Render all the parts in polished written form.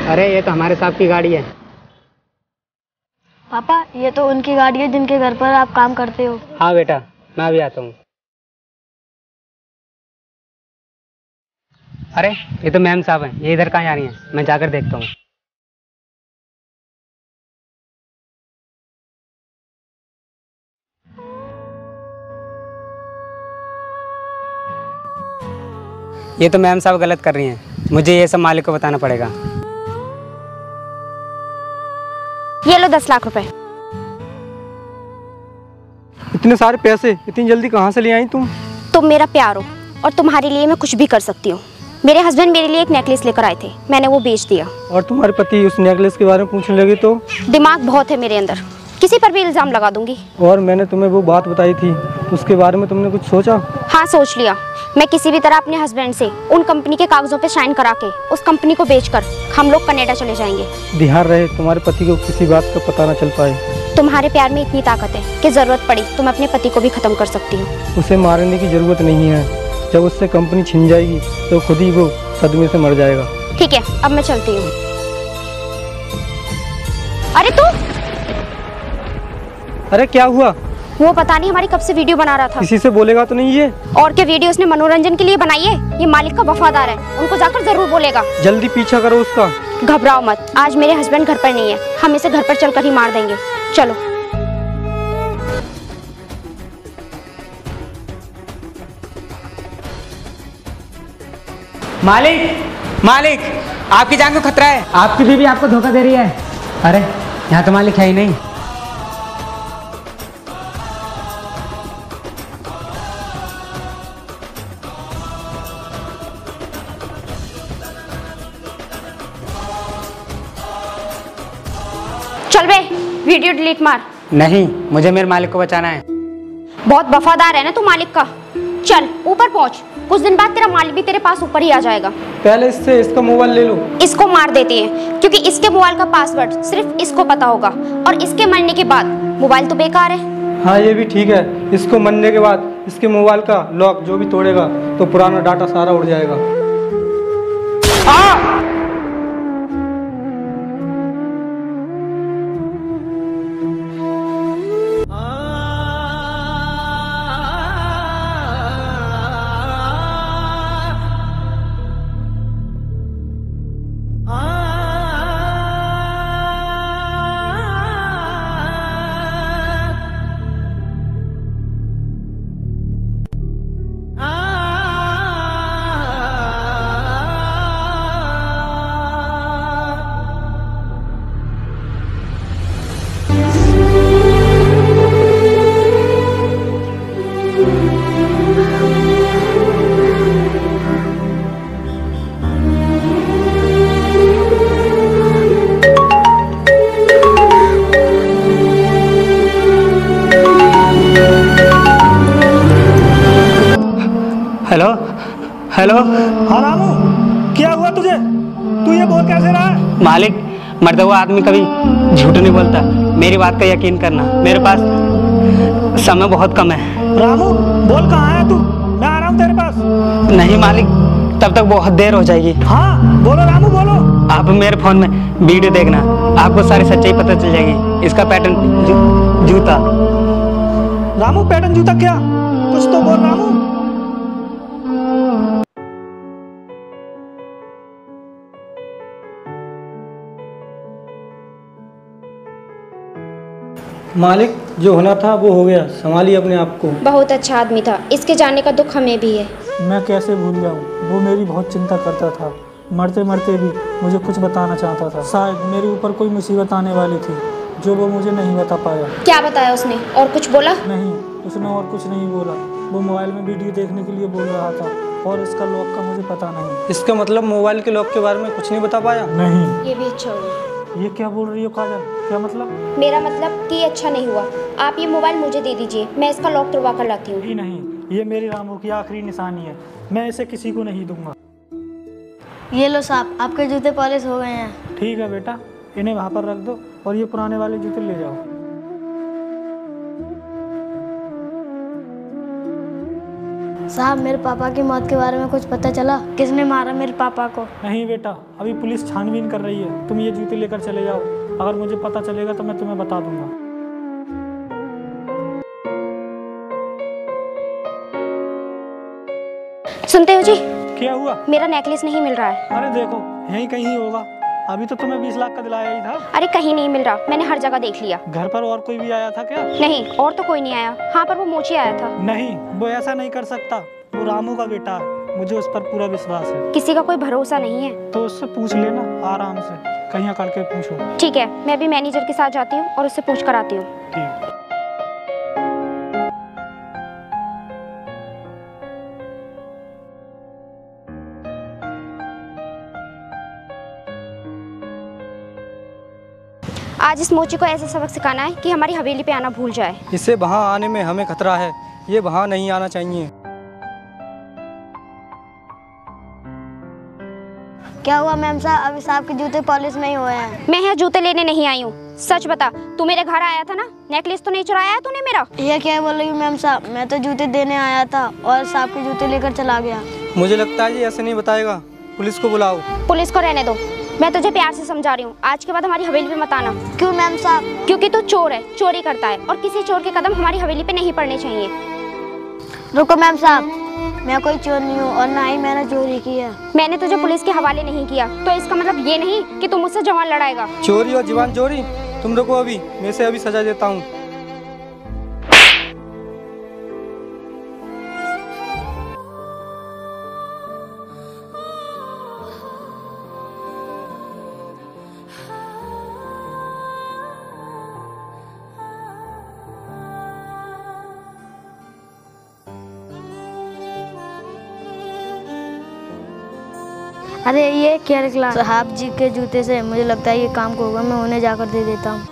अरे ये तो हमारे साहब की गाड़ी है। पापा ये तो उनकी गाड़ी है जिनके घर पर आप काम करते हो। हाँ बेटा, मैं भी आता हूँ। अरे ये तो मैम साहब हैं, ये इधर कहाँ जा रही हैं? मैं जाकर देखता हूँ। ये तो मैम साहब गलत कर रही हैं, मुझे ये सब मालिक को बताना पड़ेगा। ये लो 10 लाख रुपए। इतने सारे पैसे इतनी जल्दी कहाँ से ले आई तुम? तुम मेरा प्यार हो और तुम्हारे लिए मैं कुछ भी कर सकती हूँ। मेरे हस्बैंड मेरे लिए एक नेकलेस लेकर आए थे, मैंने वो बेच दिया। और तुम्हारे पति उस नेकलेस के बारे में पूछने लगे तो? दिमाग बहुत है मेरे अंदर, किसी पर भी इल्जाम लगा दूंगी। और मैंने तुम्हें वो बात बताई थी, उसके बारे में तुमने कुछ सोचा? हाँ सोच लिया। मैं किसी भी तरह अपने हस्बैंड से उन कंपनी के कागजों पे साइन करा के उस कंपनी को बेचकर हम लोग कनाडा चले जाएंगे। ध्यान रहे तुम्हारे पति को किसी बात का पता न चल पाए। तुम्हारे प्यार में इतनी ताकत है कि जरूरत पड़ी तो मैं अपने पति को भी खत्म कर सकती हूँ। उसे मारने की जरूरत नहीं है, जब उससे कंपनी छिन जाएगी तो खुद ही वो सदमे से मर जाएगा। ठीक है, अब मैं चलती हूँ। अरे तू! अरे क्या हुआ? वो पता नहीं हमारी कब से वीडियो बना रहा था। किसी से बोलेगा तो नहीं ये? और क्या वीडियो उसने मनोरंजन के लिए बनाई है? ये मालिक का वफादार है, उनको जाकर जरूर बोलेगा। जल्दी पीछा करो उसका। घबराओ मत, आज मेरे हस्बैंड घर पर नहीं है, हम इसे घर पर चलकर ही मार देंगे। चलो। मालिक, मालिक, आपकी जान को खतरा है। आपकी बीवी आपको धोखा दे रही है। अरे यहाँ तो मालिक है ही नहीं। चल बे, वीडियो डिलीट मार। नहीं, मुझे मेरे मालिक को बचाना है। बहुत वफादार है ना तू मालिक का। चल ऊपर पहुंच, कुछ दिन बाद तेरा मालिक भी तेरे पास ऊपर ही आ जाएगा। पहले इससे इसका मोबाइल ले लो। इसको मार देती है क्योंकि इसके मोबाइल का पासवर्ड सिर्फ इसको पता होगा और इसके मरने के बाद मोबाइल तो बेकार है। हाँ ये भी ठीक है, इसको मरने के बाद इसके मोबाइल का लॉक जो भी तोड़ेगा तो पुराना डाटा सारा उड़ जाएगा। Hello hello. हाँ रामू, क्या हुआ तुझे? तू ये बोल कैसे रहा है? मालिक, मरता हुआ आदमी कभी झूठ नहीं बोलता, मेरी बात का यकीन करना। मेरे पास समय बहुत कम है। रामू बोल, कहाँ है तू? मैं आ रहा हूँ तेरे पास। नहीं मालिक, तब तक बहुत देर हो जाएगी। हाँ बोलो रामू बोलो। आप मेरे फोन में वीडियो देखना, आपको सारी सच्चाई पता चल जाएगी। इसका पैटर्न जूता। रामू पैटर्न जूता क्या? कुछ तो बोल रामू। मालिक, जो होना था वो हो गया, संभालिए अपने आप को। बहुत अच्छा आदमी था, इसके जाने का दुख हमें भी है। मैं कैसे भूल जाऊं, वो मेरी बहुत चिंता करता था। मरते मरते भी मुझे कुछ बताना चाहता था। शायद मेरे ऊपर कोई मुसीबत आने वाली थी जो वो मुझे नहीं बता पाया। क्या बताया उसने? और कुछ बोला? नहीं, उसने और कुछ नहीं बोला। वो मोबाइल में वीडियो देखने के लिए बोल रहा था और इसका लॉक का मुझे पता नहीं। इसका मतलब मोबाइल के लॉक के बारे में कुछ नहीं बता पाया? नहीं। ये भी अच्छा हुआ। ये क्या बोल रही हो काजल? क्या मतलब? मेरा मतलब कि अच्छा नहीं हुआ। आप ये मोबाइल मुझे दे दीजिए, मैं इसका लॉक तोड़वा कर लाती हूँ। नहीं, ये मेरी रामू की आखिरी निशानी है, मैं इसे किसी को नहीं दूंगा। ये लो साहब, आपके जूते पॉलिश हो गए हैं। ठीक है बेटा, इन्हें वहाँ पर रख दो और ये पुराने वाले जूते ले जाओ। साहब मेरे पापा की मौत के बारे में कुछ पता चला? किसने मारा मेरे पापा को? नहीं बेटा, अभी पुलिस छानबीन कर रही है। तुम ये जूते लेकर चले जाओ, अगर मुझे पता चलेगा तो मैं तुम्हें बता दूंगा। सुनते हो जी? क्या हुआ? मेरा नेकलेस नहीं मिल रहा है। अरे देखो, यहीं कहीं होगा। अभी तो तुम्हें 20 लाख का दिलाया ही था। अरे कहीं नहीं मिल रहा, मैंने हर जगह देख लिया। घर पर और कोई भी आया था क्या? नहीं, और तो कोई नहीं आया। हाँ, पर वो मोची आया था। नहीं, वो ऐसा नहीं कर सकता। वो रामू का बेटा है, मुझे उस पर पूरा विश्वास है। किसी का कोई भरोसा नहीं है। तो उससे पूछ लेना आराम से, कहीं अकड़ के पूछो। ठीक है, मैं भी मैनेजर के साथ जाती हूँ और उससे पूछ कर आती हूँ। ठीक। आज इस मोची को ऐसा सबक सिखाना है कि हमारी हवेली पे आना भूल जाए। इससे वहाँ आने में हमें खतरा है, ये वहाँ नहीं आना चाहिए। क्या हुआ मैम साहब? अभी साहब के जूते पॉलिश नहीं हुए हैं। मैं यहाँ जूते लेने नहीं आई हूँ। सच बता, तू मेरे घर आया था ना? नेकलेस तो नहीं चुराया है तूने मेरा? ये क्या बोल रही हूँ मैम साहब? मैं तो जूते देने आया था और साहब के जूते लेकर चला गया। मुझे लगता है ये ऐसे नहीं बताएगा, पुलिस को बुलाओ। पुलिस को रहने दो, मैं तुझे प्यार से समझा रही हूँ। आज के बाद हमारी हवेली पे मत आना। क्यों मैम साहब? क्योंकि तू चोर है, चोरी करता है और किसी चोर के कदम हमारी हवेली पे नहीं पड़ने चाहिए। रुको मैम साहब, मैं कोई चोर नहीं हूँ और ना ही मैंने चोरी की है। मैंने तुझे पुलिस के हवाले नहीं किया तो इसका मतलब ये नहीं कि तू मुझसे जवान लड़ाएगा। चोरी और जीवन चोरी? तुम रुको, अभी मैं इसे अभी सजा देता हूँ। अरे ये क्या निकला? साहब जी के जूते से मुझे लगता है ये काम को होगा। मैं उन्हें जाकर दे देता हूँ।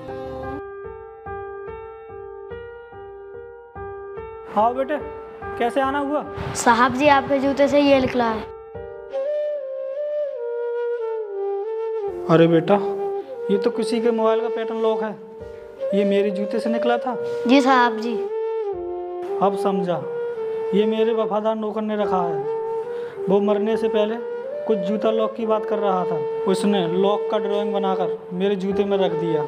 हाँ बेटे, कैसे आना हुआ? साहब जी आपके जूते से ये निकला है। अरे बेटा, ये तो किसी के मोबाइल का पैटर्न लॉक है। ये मेरे जूते से निकला था? जी साहब जी। अब समझा, ये मेरे वफादार नौकर ने रखा है। वो मरने से पहले कुछ जूता लॉक की बात कर रहा था। उसने लॉक का ड्राइंग बनाकर मेरे जूते में रख दिया।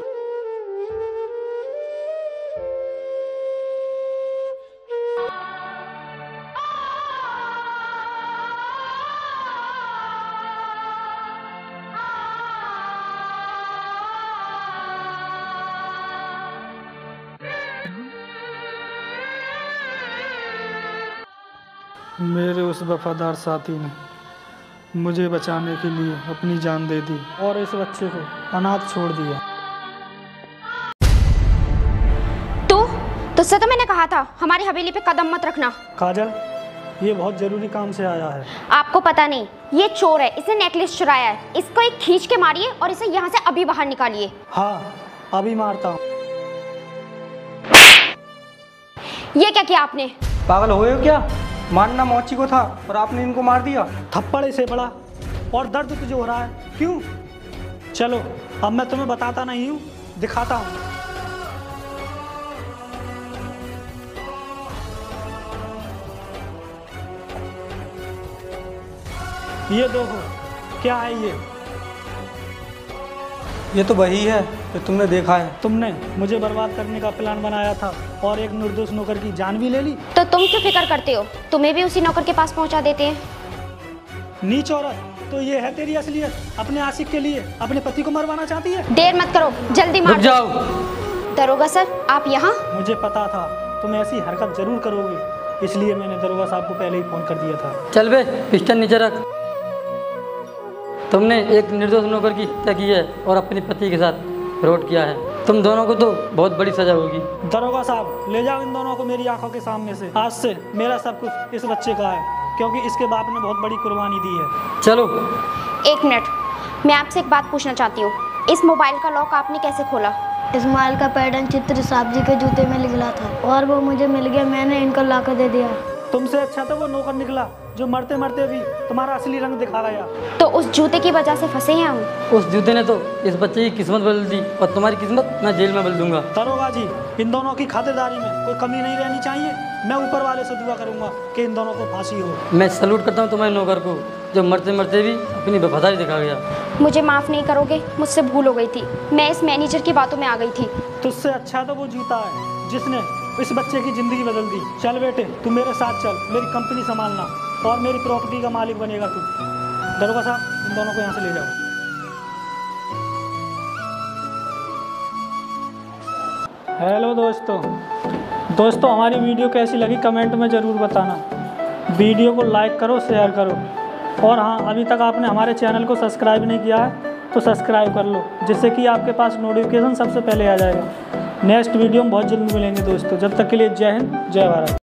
मेरे उस वफादार साथी ने मुझे बचाने के लिए अपनी जान दे दी और इस बच्चे को अनाथ छोड़ दिया। तुझसे तो मैंने कहा था हमारी हवेली पे कदम मत रखना। काजल, ये बहुत जरूरी काम से आया है। आपको पता नहीं, ये चोर है, इसने नेकलेस चुराया है। इसको एक खींच के मारिए और इसे यहाँ से अभी बाहर निकालिए। हाँ, अभी मारता हूँ। ये क्या किया आपने? पागल हो गए हो क्या? मारना मौची को था और आपने इनको मार दिया। थप्पड़ से पड़ा और दर्द तुझे हो रहा है, क्यों? चलो, अब मैं तुम्हें बताता नहीं हूँ, दिखाता हूँ। ये देखो, क्या है ये तो वही है जो तुमने देखा है। तुमने मुझे बर्बाद करने का प्लान बनाया था और एक निर्दोष नौकर की जान भी ले ली। तो तुम क्यों फिक्र करते हो? तुम्हें भी उसी नौकर के पास पहुंचा देते हैं। नीच औरत, तो ये है तेरी असलियत? अपने आशिक के लिए अपने पति को मरवाना चाहती है? देर मत करो, जल्दी मार जाओ। दरोगा सर, आप यहाँ? मुझे पता था तुम ऐसी हरकत जरूर करोगे, इसलिए मैंने दरोगा साहब को पहले ही फोन कर दिया था। चल बे, पिस्टल नीचे रख। तुमने एक निर्दोष नौकर की हत्या की है और अपने पति के साथ फ्रॉड किया है। तुम दोनों को तो बहुत बड़ी सजा होगी। दरोगा साहब, ले जाओ इन दोनों को मेरी आंखों के सामने से। आज से मेरा सब कुछ इस बच्चे का है, क्योंकि इसके बाप ने बहुत बड़ी कुर्बानी दी है। चलो। एक मिनट, मैं आपसे एक बात पूछना चाहती हूँ। इस मोबाइल का लॉक आपने कैसे खोला? इस मोबाइल का पैटर्न चित्र साहब जी के जूते में निकला था और वो मुझे मिल गया। मैंने इनको ला कर दे दिया। तुमसे अच्छा तो वो नौकर निकला जो मरते मरते भी तुम्हारा असली रंग दिखा गया। तो उस जूते की वजह से फंसे हैं हम। उस जूते ने तो इस बच्चे की किस्मत बदल दी और तुम्हारी किस्मत मैं जेल में बदल दूंगा। दरोगा जी, इन दोनों की खातिरदारी में कोई कमी नहीं रहनी चाहिए। मैं ऊपर वाले से दुआ करूंगा कि इन दोनों को फांसी हो। मैं सैल्यूट करता हूँ तुम्हारे नौकर को जो मरते मरते भी अपनी वफादारी दिखा गया। मुझे माफ़ नहीं करोगे, मुझसे भूल हो गई थी, मैं इस मैनेजर की बातों में आ गई थी। तुझसे अच्छा तो वो जूता है जिसने इस बच्चे की ज़िंदगी बदल दी। चल बेटे, तू मेरे साथ चल, मेरी कंपनी संभालना और मेरी प्रॉपर्टी का मालिक बनेगा तू। दरोगा साहब, इन दोनों को यहाँ से ले जाओ। हेलो दोस्तों, हमारी वीडियो कैसी लगी कमेंट में ज़रूर बताना। वीडियो को लाइक करो, शेयर करो, और हाँ, अभी तक आपने हमारे चैनल को सब्सक्राइब नहीं किया है तो सब्सक्राइब कर लो, जिससे कि आपके पास नोटिफिकेशन सबसे पहले आ जाएगा। नेक्स्ट वीडियो में बहुत जल्द मिलेंगे दोस्तों। जब तक के लिए जय हिंद, जय भारत।